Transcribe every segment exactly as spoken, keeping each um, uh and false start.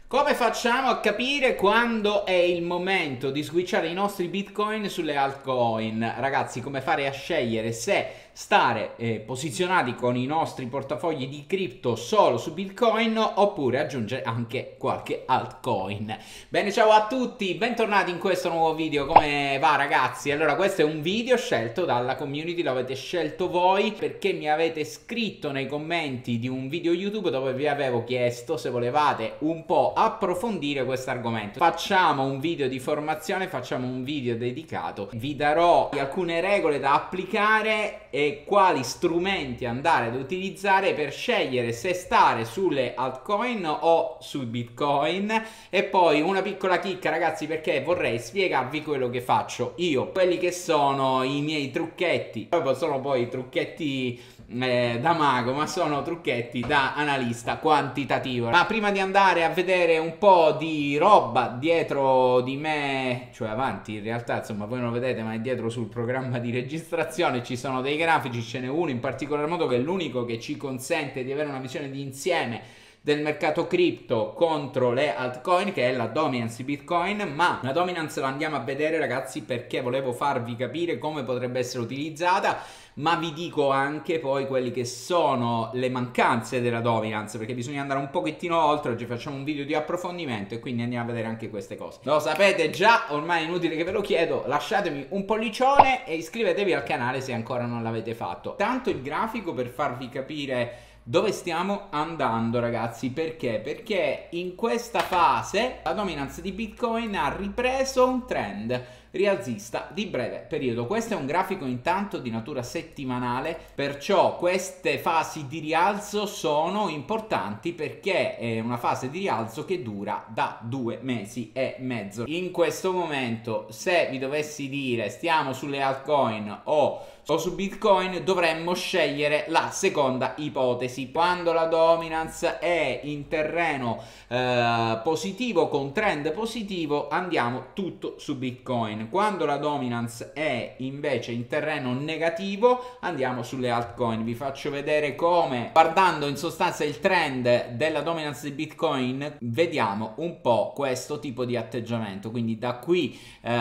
Come facciamo a capire quando è il momento di switchare i nostri bitcoin sulle altcoin? Ragazzi, come fare a scegliere se stare eh, posizionati con i nostri portafogli di cripto solo su bitcoin oppure aggiungere anche qualche altcoin? Bene, ciao a tutti, bentornati in questo nuovo video. Come va, ragazzi? Allora, questo è un video scelto dalla community, lo avete scelto voi perché mi avete scritto nei commenti di un video YouTube dove vi avevo chiesto se volevate un po' approfondire questo argomento. Facciamo un video di formazione, facciamo un video dedicato, vi darò alcune regole da applicare e quali strumenti andare ad utilizzare per scegliere se stare sulle altcoin o su bitcoin. E poi una piccola chicca, ragazzi, perché vorrei spiegarvi quello che faccio io, quelli che sono i miei trucchetti. Poi sono poi trucchetti Eh, da mago, ma sono trucchetti da analista quantitativo. Ma prima di andare a vedere un po' di roba dietro di me, cioè avanti in realtà, insomma voi non lo vedete, ma è dietro sul programma di registrazione ci sono dei grafici, ce n'è uno in particolar modo che è l'unico che ci consente di avere una visione di insieme del mercato cripto contro le altcoin, che è la dominance di Bitcoin. Ma la dominance la andiamo a vedere, ragazzi, perché volevo farvi capire come potrebbe essere utilizzata, ma vi dico anche poi quelli che sono le mancanze della dominance, perché bisogna andare un pochettino oltre. Oggi facciamo un video di approfondimento e quindi andiamo a vedere anche queste cose. Lo sapete già, ormai è inutile che ve lo chiedo, lasciatemi un pollicione e iscrivetevi al canale se ancora non l'avete fatto. Tanto il grafico per farvi capire dove stiamo andando, ragazzi. Perché? Perché in questa fase la dominance di Bitcoin ha ripreso un trend rialzista di breve periodo. Questo è un grafico intanto di natura settimanale, perciò queste fasi di rialzo sono importanti perché è una fase di rialzo che dura da due mesi e mezzo. In questo momento, se vi dovessi dire stiamo sulle altcoin o o su Bitcoin, dovremmo scegliere la seconda ipotesi. Quando la dominance è in terreno eh, positivo, con trend positivo, andiamo tutto su Bitcoin. Quando la dominance è invece in terreno negativo, andiamo sulle altcoin. Vi faccio vedere come, guardando in sostanza il trend della dominance di Bitcoin, vediamo un po' questo tipo di atteggiamento. Quindi da qui,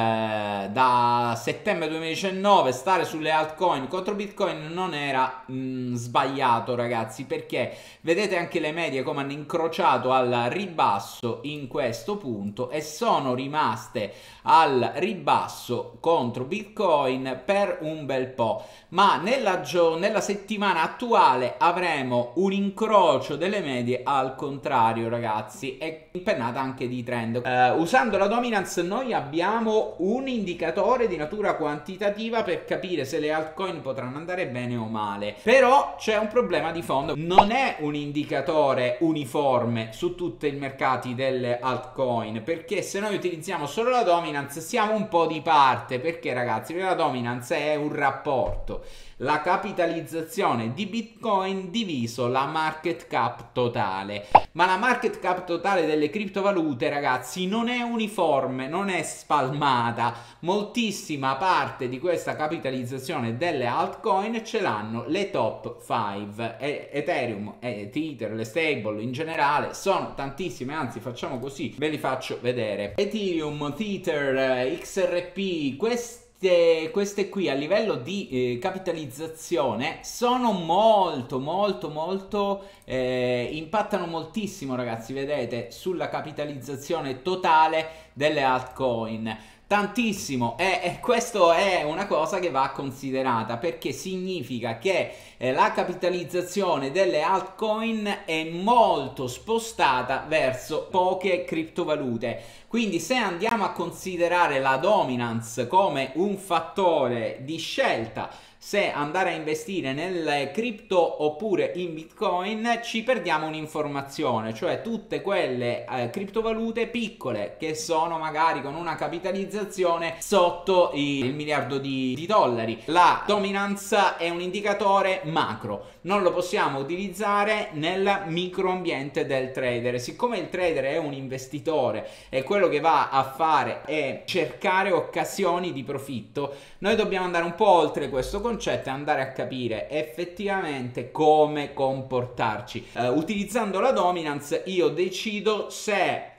eh, da settembre duemiladiciannove, stare sulle altcoin contro Bitcoin non era mh, sbagliato, ragazzi, perché vedete anche le medie come hanno incrociato al ribasso in questo punto e sono rimaste al ribasso contro Bitcoin per un bel po'. Ma nella, nella settimana attuale avremo un incrocio delle medie al contrario, ragazzi, e impennata anche di trend. Uh, usando la dominance noi abbiamo un indicatore di natura quantitativa per capire se le altcoin potranno andare bene o male. Però c'è un problema di fondo: non è un indicatore uniforme su tutti i mercati delle altcoin, perché se noi utilizziamo solo la dominance siamo un po' di parte. Perché, ragazzi? Perché la dominance è un rapporto, la capitalizzazione di Bitcoin diviso la market cap totale. Ma la market cap totale delle criptovalute, ragazzi, non è uniforme, non è spalmata. Moltissima parte di questa capitalizzazione delle altcoin ce l'hanno le top cinque, e Ethereum e Tether, le stable in generale, sono tantissime. Anzi, facciamo così, ve li faccio vedere. Ethereum, Tether, X R P, questi Queste, queste qui a livello di eh, capitalizzazione sono molto molto molto eh, impattano moltissimo, ragazzi, vedete, sulla capitalizzazione totale delle altcoin. Tantissimo, e, e questo è una cosa che va considerata, perché significa che eh, la capitalizzazione delle altcoin è molto spostata verso poche criptovalute. Quindi se andiamo a considerare la dominance come un fattore di scelta, se andare a investire nelle cripto oppure in Bitcoin, ci perdiamo un'informazione, cioè tutte quelle eh, criptovalute piccole che sono magari con una capitalizzazione sotto il miliardo di, di dollari. La dominance è un indicatore macro, non lo possiamo utilizzare nel microambiente del trader. Siccome il trader è un investitore e quello che va a fare è cercare occasioni di profitto, noi dobbiamo andare un po' oltre questo concetto e andare a capire effettivamente come comportarci. Uh, utilizzando la dominance io decido se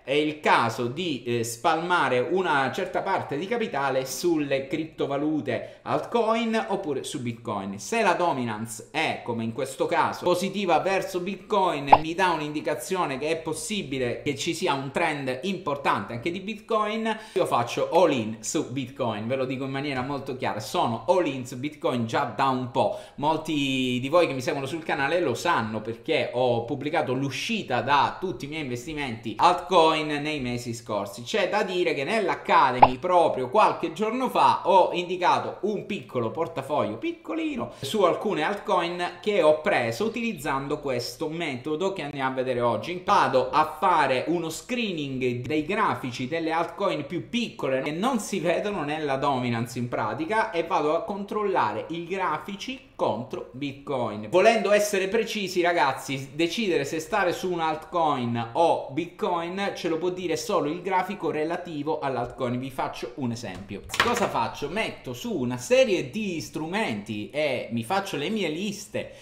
è il caso di eh, spalmare una certa parte di capitale sulle criptovalute altcoin oppure su Bitcoin. Se la dominance è, come in questo caso, positiva verso Bitcoin e mi dà un'indicazione che è possibile che ci sia un trend importante anche di Bitcoin, io faccio all in su Bitcoin, ve lo dico in maniera molto chiara, sono all in su Bitcoin già da un po'. Molti di voi che mi seguono sul canale lo sanno perché ho pubblicato l'uscita da tutti i miei investimenti altcoin nei mesi scorsi. C'è da dire che nell'Academy proprio qualche giorno fa ho indicato un piccolo portafoglio piccolino su alcune altcoin che ho preso utilizzando questo metodo che andiamo a vedere oggi. Vado a fare uno screening dei grafici delle altcoin più piccole che non si vedono nella dominance in pratica e vado a controllare i grafici contro Bitcoin. Volendo essere precisi, ragazzi, decidere se stare su un altcoin o Bitcoin ce lo può dire solo il grafico relativo all'altcoin. Vi faccio un esempio. Cosa faccio? Metto su una serie di strumenti e mi faccio le mie liste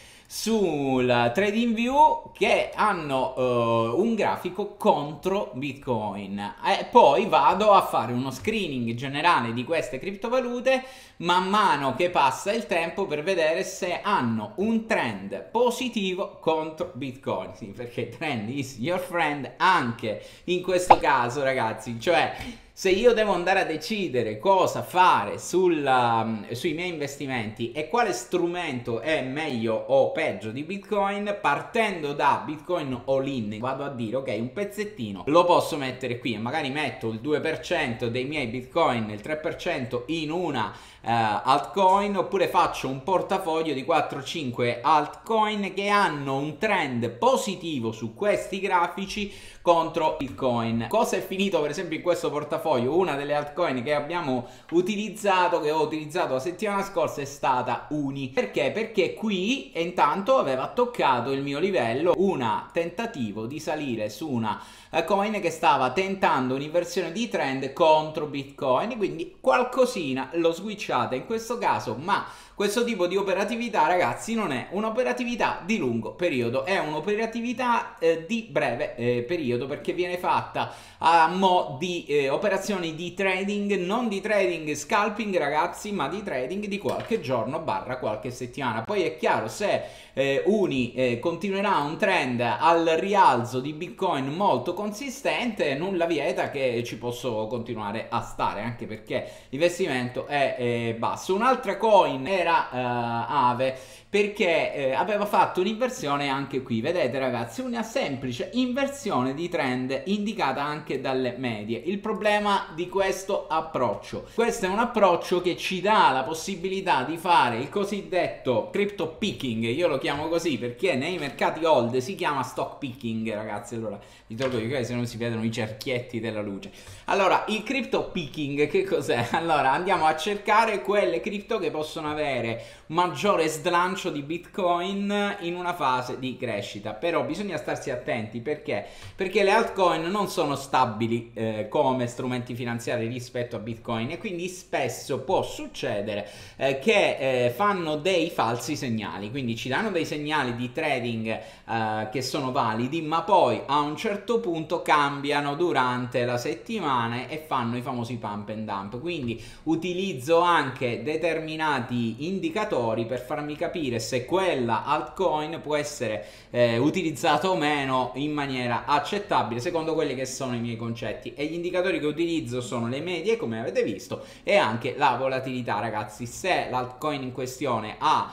sul TradingView che hanno uh, un grafico contro Bitcoin e poi vado a fare uno screening generale di queste criptovalute man mano che passa il tempo per vedere se hanno un trend positivo contro Bitcoin. Sì, perché trend is your friend anche in questo caso, ragazzi, cioè se io devo andare a decidere cosa fare sul, um, sui miei investimenti e quale strumento è meglio o peggio di Bitcoin, partendo da Bitcoin all-in, vado a dire ok, un pezzettino lo posso mettere qui e magari metto il due per cento dei miei Bitcoin, il tre per cento in una uh, altcoin, oppure faccio un portafoglio di quattro cinque altcoin che hanno un trend positivo su questi grafici contro Bitcoin. Cosa è finito per esempio in questo portafoglio? Una delle altcoin che abbiamo utilizzato, che ho utilizzato la settimana scorsa, è stata Uni. Perché? Perché qui intanto aveva toccato il mio livello, un tentativo di salire su una coin che stava tentando un'inversione di trend contro Bitcoin, quindi qualcosina l'ho switchata in questo caso, ma questo tipo di operatività, ragazzi, non è un'operatività di lungo periodo, è un'operatività eh, di breve eh, periodo, perché viene fatta a mo' di eh, operazioni di trading, non di trading scalping, ragazzi, ma di trading di qualche giorno barra qualche settimana. Poi è chiaro, se eh, Uni eh, continuerà un trend al rialzo di Bitcoin molto consistente, nulla vieta che ci posso continuare a stare, anche perché l'investimento è eh, basso. Un'altra coin era Uh, Aave, perché eh, aveva fatto un'inversione anche qui, vedete ragazzi, una semplice inversione di trend indicata anche dalle medie. Il problema di questo approccio, questo è un approccio che ci dà la possibilità di fare il cosiddetto crypto picking, io lo chiamo così perché nei mercati hold si chiama stock picking, ragazzi. Allora vi tolgo di qua se non si vedono i cerchietti della luce. Allora, il crypto picking che cos'è? Allora andiamo a cercare quelle cripto che possono avere maggiore slancio di Bitcoin in una fase di crescita. Però bisogna starsi attenti, perché perché le altcoin non sono stabili eh, come strumenti finanziari rispetto a Bitcoin, e quindi spesso può succedere eh, che eh, fanno dei falsi segnali, quindi ci danno dei segnali di trading eh, che sono validi, ma poi a un certo punto cambiano durante la settimana e fanno i famosi pump and dump. Quindi utilizzo anche determinati indicatori per farmi capire se quella altcoin può essere eh, utilizzata o meno in maniera accettabile secondo quelli che sono i miei concetti, e gli indicatori che utilizzo sono le medie, come avete visto, e anche la volatilità, ragazzi. Se l'altcoin in questione ha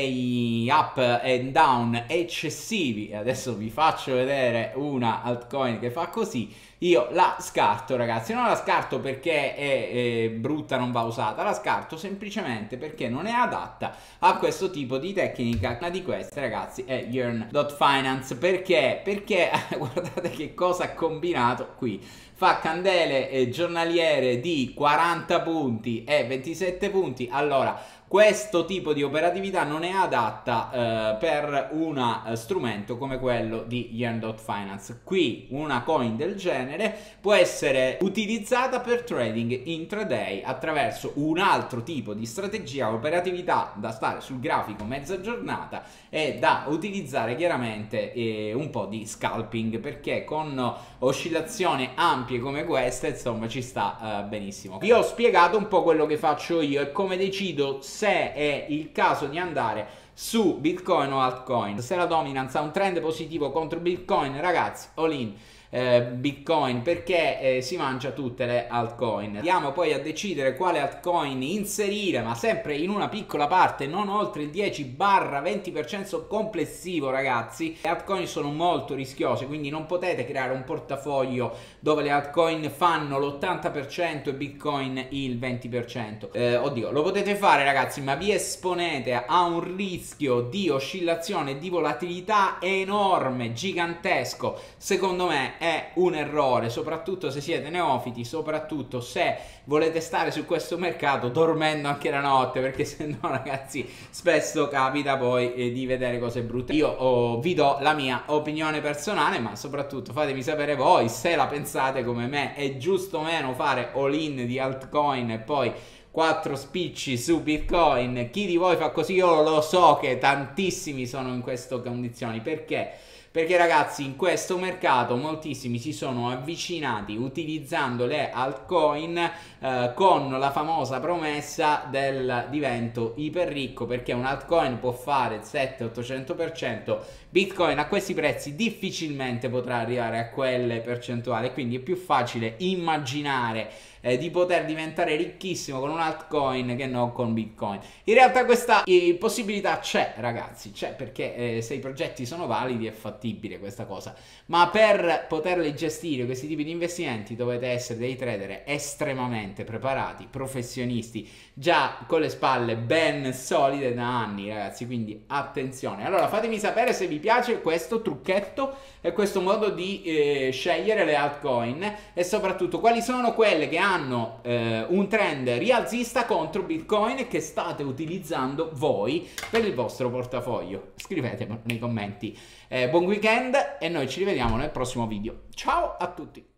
dei up and down eccessivi, e adesso vi faccio vedere una altcoin che fa così, io la scarto, ragazzi. Non la scarto perché è, è brutta, non va usata, la scarto semplicemente perché non è adatta a questo tipo di tecnica. Una di queste, ragazzi, è Yearn dot Finance. Perché? Perché guardate che cosa ha combinato qui. Fa candele eh, giornaliere di quaranta punti e ventisette punti. Allora, questo tipo di operatività non è adatta eh, per uno eh, strumento come quello di Yearn dot Finance. Qui una coin del genere può essere utilizzata per trading intraday attraverso un altro tipo di strategia, operatività da stare sul grafico mezza giornata e da utilizzare chiaramente eh, un po' di scalping, perché con oscillazioni ampie come queste insomma ci sta eh, benissimo. Vi ho spiegato un po' quello che faccio io e come decido se è il caso di andare su Bitcoin o altcoin. Se la dominance ha un trend positivo contro Bitcoin, ragazzi, all in eh, Bitcoin, perché eh, si mangia tutte le altcoin. Andiamo poi a decidere quale altcoin inserire, ma sempre in una piccola parte, non oltre il dieci venti per cento complessivo, ragazzi. Le altcoin sono molto rischiose, quindi non potete creare un portafoglio dove le altcoin fanno l'ottanta per cento e Bitcoin il venti per cento. Eh, oddio, lo potete fare, ragazzi, ma vi esponete a un rischio di oscillazione e di volatilità enorme, gigantesco. Secondo me è un errore, soprattutto se siete neofiti, soprattutto se volete stare su questo mercato dormendo anche la notte, perché se no, ragazzi, spesso capita poi eh, di vedere cose brutte. Io oh, vi do la mia opinione personale, ma soprattutto fatemi sapere voi se la pensate come me. È giusto o meno fare all in di altcoin e poi quattro spicci su Bitcoin? Chi di voi fa così? Io lo so che tantissimi sono in queste condizioni. Perché? Perché, ragazzi, in questo mercato moltissimi si sono avvicinati utilizzando le altcoin eh, con la famosa promessa del divento iper ricco, perché un altcoin può fare il sette ottocento per cento, Bitcoin a questi prezzi difficilmente potrà arrivare a quelle percentuali, quindi è più facile immaginare eh, di poter diventare ricchissimo con un altcoin che non con Bitcoin. In realtà questa eh, possibilità c'è, ragazzi, c'è, perché eh, se i progetti sono validi è fattibile questa cosa, ma per poterli gestire questi tipi di investimenti dovete essere dei trader estremamente preparati, professionisti, già con le spalle ben solide da anni, ragazzi, quindi attenzione. Allora fatemi sapere se vi piace questo trucchetto e questo modo di eh, scegliere le altcoin, e soprattutto quali sono quelle che hanno eh, un trend rialzista contro Bitcoin che state utilizzando voi per il vostro portafoglio. Scrivetemelo nei commenti. Eh, buon weekend e noi ci rivediamo nel prossimo video. Ciao a tutti!